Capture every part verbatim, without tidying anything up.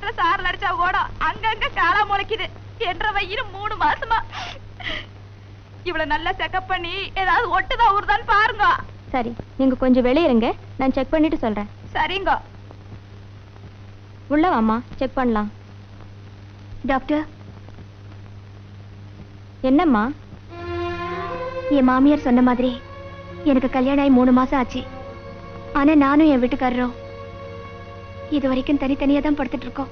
காத்துல சாரல் அடிச்சா கூட அங்கங்க காலா முளைக்குது என்ற வயிறு மூணு மாசமா. இவ்வளவு நல்லா செக்அப் பண்ணி ஏதாவது ஒட்டுதான் ஊறுதான்னு பாருங்க. சரி, நீங்க கொஞ்சம் வெளியே இருங்க, நான் செக் பண்ணிட்டு சொல்றேன். சரிங்க. உள்ள வாமா, செக் பண்ணலாம். டாக்டர். என்னம்மா? என் மாமியார் சொன்ன மாதிரி எனக்கு கல்யாணம் ஆகி மூணு மாசம் ஆச்சு. ஆனா நானும் என் வீட்டுக்காரரும் இது வரைக்கும் தனித்தனியா தான் படுத்துட்டு இருக்கோம்.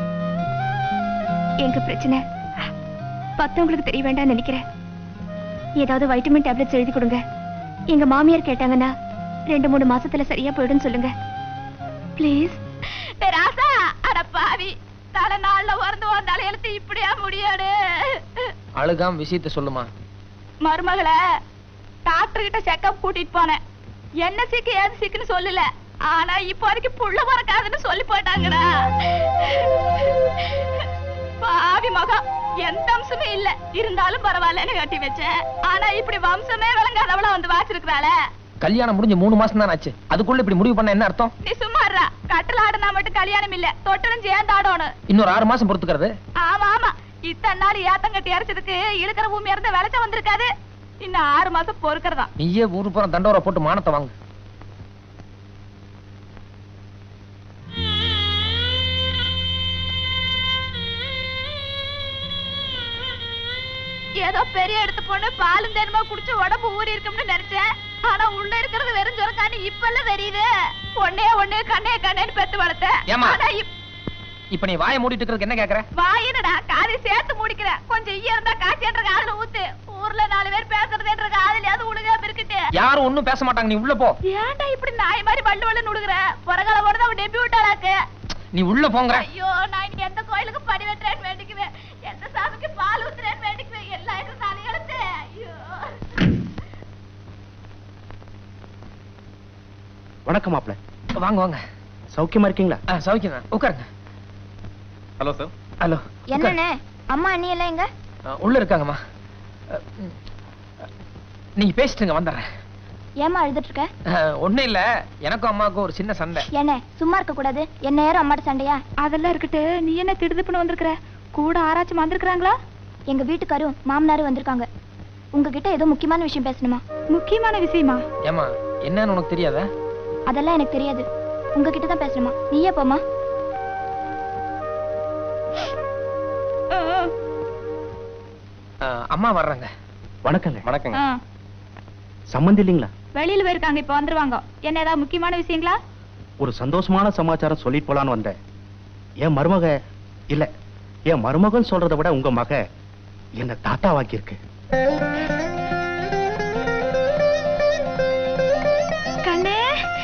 எங்க பிரச்சனை பத்தவங்களுக்கு தெரிய வேண்டாம் நினைக்கிறேன். ஏதாவது வைட்டமின் டேப்லெட்ஸ் எழுதி கொடுங்க. எங்க மாமியார் கேட்டாங்கன்னா ரெண்டு மூணு மாசத்துல சரியா போயிடும் சொல்லுங்க பிளீஸ். ராசா, அட பாவி, தலை நாள்ல வரந்து வந்தாலும் எழுத்து இப்படியா முடியாது. அழுகாம விஷயத்த சொல்லுமா. மருமகளை டாக்டர் கிட்ட செக்அப் கூட்டிட்டு போனேன். என்ன சிக்கு ஏது சிக்குன்னு சொல்லல. ஆனா இப்ப வரைக்கும் புள்ள மறக்காதுன்னு சொல்லி போயிட்டாங்கடா. பாவி மகம், எந்த அம்சமே இல்ல. இருந்தாலும் பரவாயில்லன்னு கட்டி வச்சேன். ஆனா இப்படி வம்சமே விளங்காதவள வந்து வாச்சிருக்கிறாள. கல்யாணம் முடிஞ்சு மூணு மாசம் தான் ஆச்சு, அதுக்குள்ள இப்படி முடிவு பண்ண என்ன அர்த்தம்? நீ சும்மா இருடா. கட்டில் ஆடுனா மட்டும் கல்யாணம் இல்ல, தொட்டலும் சேர்ந்து ஆடணும். இன்னொரு ஆறு மாசம் பொறுத்துக்கிறது. ஆமா ஆமா, இத்தனை நாள் ஏத்தங்கட்டி அரைச்சதுக்கு இருக்கிற பூமி இறந்த விளைச்ச வந்திருக்காது. இன்னும் ஆறு மாசம் பொறுக்கிறதா. நீயே ஊரு போற தண்டோரை போட்டு மானத்தை வாங்க. ஏதோ பெரிய எடுத்து பொண்ணு பாலும் தேனுமா குடிச்சு உடம்பு ஊறி இருக்கும்னு நினைச்சேன். ஆனா உள்ள இருக்கிறது வெறும் சொரக்கான்னு இப்ப எல்லாம் தெரியுது. ஒன்னே ஒண்ணு கண்ணே கண்ணேன்னு பெத்து வளர்த்த. இப்ப நீ வாயை மூடிட்டு இருக்கிறதுக்கு என்ன கேக்குற? வாயினடா காதை சேர்த்து முடிக்கிற. கொஞ்சம் ஈய இருந்தா காய்ச்சி என்ற காதுல ஊத்து. ஊர்ல நாலு பேர் பேசுறது என்ற காதுலயாவது உழுகாம இருக்கட்டு. யாரும் ஒண்ணும் பேச மாட்டாங்க, நீ உள்ள போ. ஏன்டா இப்படி நாய் மாதிரி வள்ளு வள்ளு நுடுக்குற? பொறகால போனது அவன் டெபி விட்டாளாக்கு. நீ உள்ள போங்க. ஐயோ, நான் இன்னைக்கு எந்த கோயிலுக்கு படி வெட்டுறேன்னு வேண்டிக்குவேன், எந்த சாமிக்கு பால் ஊத்துறேன்னு வேண்டிக்குவேன். எல்லாம் எனக்கு தலையெழுத்து. ஐயோ. வணக்கம் மாப்ள. வாங்க வாங்க. சௌக்கியமா இருக்கீங்களா? சௌக்கியம் தான், உட்காருங்க. Hello sir. ஹலோ. என்னண்ணே, அம்மா அண்ணி எல்லாம் எங்க? உள்ள இருக்காங்கம்மா. நீங்க பேசிட்டுங்க, வந்துடுறேன். ஏமா அழுதுட்டு இருக்க? ஒண்ணும் இல்ல, எனக்கும் அம்மாவுக்கும் ஒரு சின்ன சண்டை. என்ன சும்மா இருக்க கூடாது? என்ன நேரம் அம்மாட்ட சண்டையா? அதெல்லாம் இருக்கட்டு, நீ என்ன திடுதுப்புன்னு வந்திருக்கிற? கூட ஆராய்ச்சி வந்திருக்காங்களா? எங்க வீட்டுக்காரும் மாமனாரும் வந்திருக்காங்க. உங்ககிட்ட ஏதோ முக்கியமான விஷயம் பேசணுமா? முக்கியமான விஷயமா? ஏமா, என்னன்னு உனக்கு தெரியாதா? அதெல்லாம் எனக்கு தெரியாது. உங்ககிட்ட தான் பேசணுமா? நீயே போமா. அம்மா வர்றாங்க. வணக்கங்க. வணக்கங்க. சம்மந்தி இல்லீங்களா? வெளியில போயிருக்காங்க, இப்ப வந்துருவாங்க. என்ன ஏதாவது முக்கியமான விஷயங்களா? ஒரு சந்தோஷமான சமாச்சாரம் சொல்லிட்டு போலான்னு வந்தேன். என் மருமக இல்ல, என் மருமகன் சொல்றதை விட உங்க மக என்ன தாத்தா வாக்கியிருக்கு. கண்ணே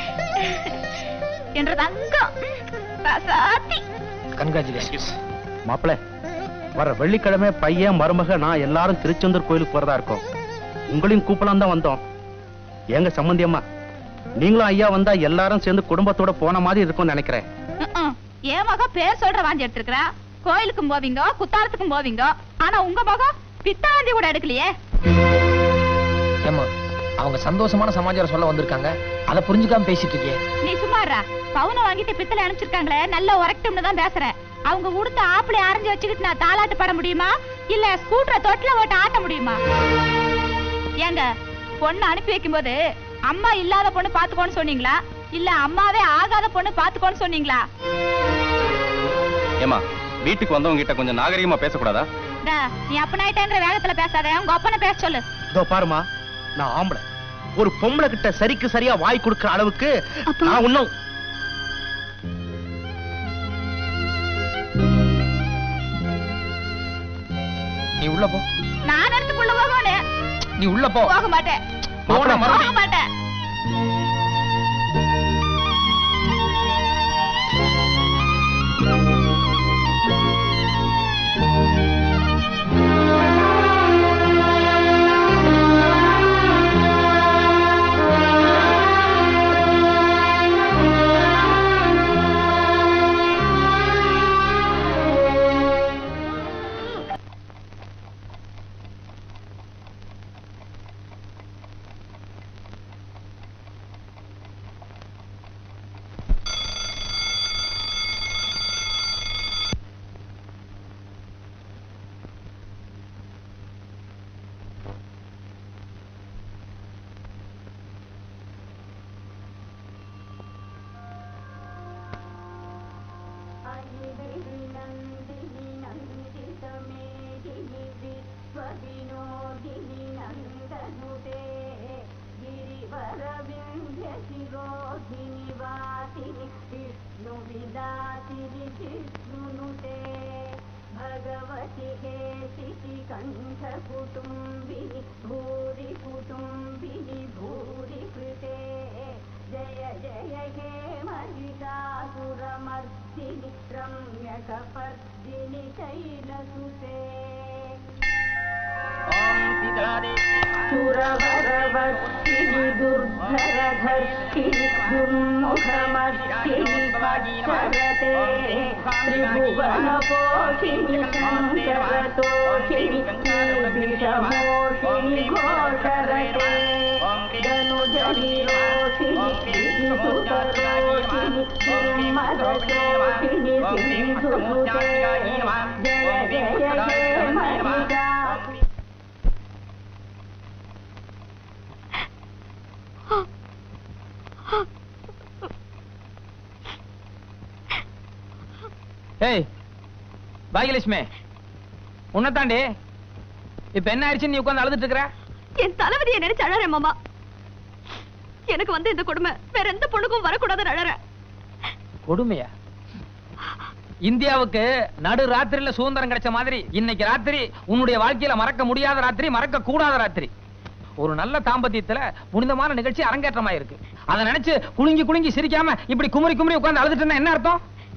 என்ற தங்கம் ராசாத்தி. கங்க்ராச்சுலேஷன்ஸ். மாப்பிள்ள, வர வெள்ளிக்கிழமை பையன் மருமக நான் எல்லாரும் திருச்செந்தூர் கோயிலுக்கு போறதா இருக்கோம். உங்களையும் கூப்பலாம் தான் வந்தோம். எங்க சம்பந்தி அம்மா, நீங்களும் ஐயா வந்தா எல்லாரும் சேர்ந்து குடும்பத்தோட போன மாதிரி இருக்கும்னு நினைக்கிறேன். என் மகன் பேர் சொல்ற வாஞ்சி எடுத்திருக்கிறா. கோயிலுக்கும் போவீங்க, குத்தாலத்துக்கும் போவீங்க. ஆனா உங்க மகன் பித்தாந்தி கூட எடுக்கலையே. ஏமா, அவங்க சந்தோஷமான சமாச்சாரம் சொல்ல வந்திருக்காங்க, அதை புரிஞ்சுக்காம பேசிட்டு இருக்கியே. நீ சும்மாறா. பவுனை வாங்கிட்டு பித்தளை அனுப்பிச்சிருக்காங்களே, நல்ல உரக்கட்டும்னு தான் பேசுறேன். அவங்க உடுத்த ஆப்பிளை அரைஞ்சு வச்சுக்கிட்டு நான் தாலாட்டு பாட முடியுமா? இல்ல ஸ்கூட்டரை தொட்டில ஓட்ட ஆட்ட முடியுமா? ஏங்க, பொண்ணு அனுப்பி வைக்கும் போது அம்மா இல்லாத பொண்ணு பாத்துக்கோன்னு சொன்னீங்களா, இல்ல அம்மாவே ஆகாத பொண்ணு பாத்துக்கோன்னு சொன்னீங்களா? ஏமா, வீட்டுக்கு வந்தவங்க கிட்ட கொஞ்சம் நாகரிகமா பேசக்கூடாதா? நீ அப்பனாயிட்டேன்ற வேகத்துல பேசாத, உங்க அப்பனை பேச சொல்லு. இதோ பாருமா, நான் ஆம்பளை. ஒரு பொம்பளை கிட்ட சரிக்கு சரியா வாய் கொடுக்கிற அளவுக்கு நான் இன்னும். நீ உள்ள போ. நான் எடுத்துக்குள்ள போகணும். நீ உள்ள போ. போக மாட்டேன். போட போக மாட்டேன். भगवति हे शिशिकण्ठ कुटुम्बिनि भूरि कुटुम्बिनि भूरि कृते जय जय हे महिषासुरमर्दिनि रम्यकपर्दिनि शैलसुते सुरवरवर्तिनि दुर्धरधर्तिनि दुर्मुखमर्तिनि पक्षरते त्रिभुवनपोषिनि शङ्करतोषिनि नीबिषमोषिनि घोषरते धनुजनिरोषिनि श्रीसुतरोषिनि दुर्मदतोषिनि सिन्धुसुते जय जय हे महिषा ஏய் பாகியலட்சுமி உன்னை தாண்டி இப்ப என்ன ஆயிடுச்சு நீ உட்கார்ந்து அழுதுட்டு இருக்கற? என் தலைவலியை நினைச்சு அழறேன் மாமா. எனக்கு வந்து இந்த கொடுமை வேற எந்த பொண்ணுக்கும் வரக்கூடாதுன்னு அழறேன். கொடுமையா? இந்தியாவுக்கு நடு ராத்திரியில சுதந்திரம் கிடைச்ச மாதிரி இன்னைக்கு ராத்திரி உன்னுடைய வாழ்க்கையில மறக்க முடியாத ராத்திரி, மறக்க கூடாத ராத்திரி. ஒரு நல்ல தாம்பத்தியத்துல புனிதமான நிகழ்ச்சி அரங்கேற்றமா இருக்கு. அதை நினைச்சு குலுங்கி குலுங்கி சிரிக்காம இப்படி குமரி குமரி உட்கார்ந்து அழுதுட்டு என்ன அர்த்தம்?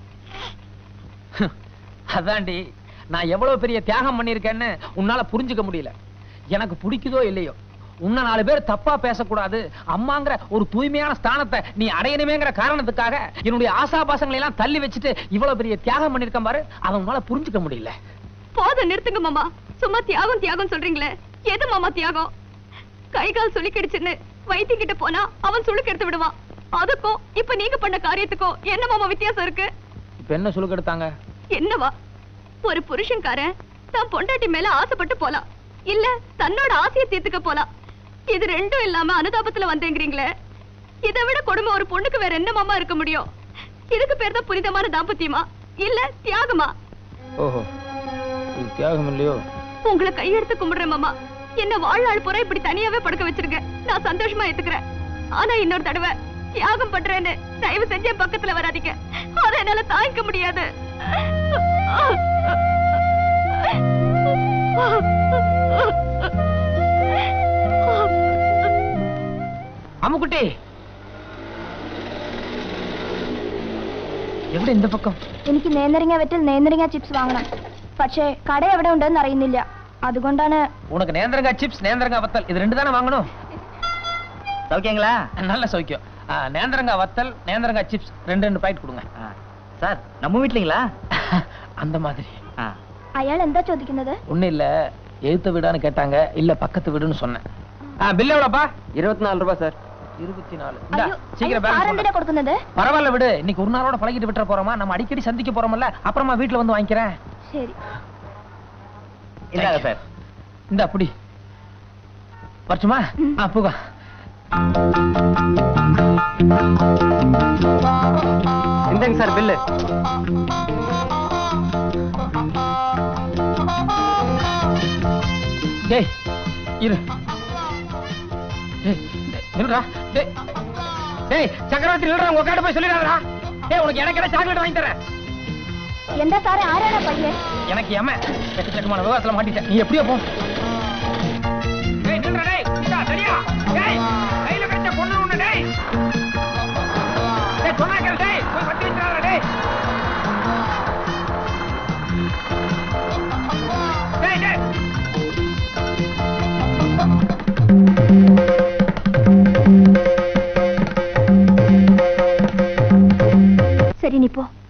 அதாண்டி நான் எவ்வளவு பெரிய தியாகம் பண்ணிருக்கேன்னு உன்னால புரிஞ்சுக்க முடியல. எனக்கு பிடிக்குதோ இல்லையோ உன்ன நாலு பேர் தப்பா பேசக்கூடாது அம்மாங்கிற ஒரு தூய்மையான ஸ்தானத்தை நீ அடையணுமேங்கிற காரணத்துக்காக என்னுடைய ஆசாபாசங்களை எல்லாம் தள்ளி வச்சுட்டு இவ்வளவு பெரிய தியாகம் பண்ணிருக்கேன் பாரு. அதை உன்னால புரிஞ்சுக்க முடியல. போதும் நிறுத்துங்க மாமா. சும்மா தியாகம் தியாகம் சொல்றீங்களே, எது மாமா தியாகம்? கை கால் சுளுக்கிடுச்சுன்னு வைத்திய கிட்ட போனா அவன் சுளுக்கு எடுத்து விடுவான். அதுக்கும் இப்ப நீங்க பண்ண காரியத்துக்கும் என்ன மாமா வித்தியாசம் இருக்கு? இப்ப என்ன சுளுக்கு எடுத்தாங்க? என்னவா, ஒரு புருஷன்காரன் தான் பொண்டாட்டி மேல ஆசைப்பட்டு போலாம், இல்ல தன்னோட ஆசையை தீர்த்துக்க போலாம். இது ரெண்டும் இல்லாம அனுதாபத்துல வந்தேங்கிறீங்களே, இதை விட கொடுமை ஒரு பொண்ணுக்கு வேற என்ன மாமா இருக்க முடியும்? இதுக்கு பேர் தான் புனிதமான தாம்பத்தியமா இல்ல தியாகமா? ஓஹோ, இது தியாகம் இல்லையோ? உங்களை கையெடுத்து கும்பிடுறேன் மாமா. என்ன வாழ்நாள் பூரா இப்படி தனியாவே படுக்க வச்சிருக்க நான் சந்தோஷமா ஏத்துக்கிறேன். ஆனா இன்னொரு தடவை தியாகம் பண்றேன்னு தயவு செஞ்சு என் பக்கத்துல வராதீங்க. அதை என்னால தாங்கிக்க முடியாது. அம்முக்குட்டி എവിടെ இந்த பக்கம்? എനിക്ക് നേന്ത്രങ്ങ വെറ്റിൽ നേന്ത്രങ്ങ ചിപ്സ് വാങ്ങണം. പക്ഷേ കട എവിടെ ഉണ്ടെന്ന് അറിയുന്നില്ല. അതുകൊണ്ടാണ്. உனக்கு நேந்திரங்கா சிப்ஸ் நேந்திரங்கா வத்தல் இது ரெண்டு தானே வாங்கணும். சௌக்கியங்களா? நல்ல சௌக்கியம். நேந்திரங்கா வத்தல் நேந்திரங்கா சிப்ஸ் ரெண்டு ரெண்டு பாக்கெட் கொடுங்க. சார் நம்ம வீட்லீங்களா? அந்த மாதிரி. അയാൾ എന്താ ചോദിക്കുന്നത്? ஒண்ணு இல்ல, எழுத்து வீடான்னு கேட்டாங்க, இல்ல பக்கத்து வீடுன்னு சொன்னேன். பில் எவ்வளவுப்பா? இருபத்தி நாலு ரூபாய் சார். இருபத்தி நாலு. സീക്രം കൊടുക്കുന്നത്. பரவாயில்ல விடு, இன்னைக்கு ஒரு நாளோட பழகிட்டு விட்டுற போறோமா, நம்ம அடிக்கடி சந்திக்க போறோம்ல, அப்புறமா வீட்டுல வந்து வாங்கிக்கிறேன். சரி. இந்தாங்க சார். இந்த அப்படி வரட்டுமா? போக. இந்தாங்க சார் பில்லு. டேய் இரு. டேய் நில்றா. டேய் டேய் சக்கரவர்த்தி நில்றா, உங்க அக்காட்ட போய் சொல்லிடுறா. டேய் உனக்கு எனக்கு என்ன சாக்லேட் வாங்கி தரேன். എന്താ സാറേ, ആരാണ് പയ്യൻ? எனக்கு ஏமா எக்கச்சக்கமான விவகாரத்துல மாட்டிட்டேன். நீ எப்படியோ போ. டேய் நில்றா. டேய் இந்தா சரியா? டேய் கையில கட்ட பொண்ணு உன்ன. டேய் டேய் சொன்னா கேளு. டேய் போய் வட்டி வச்சிராடா. டேய் டேய் டேய் சரி நீ போ.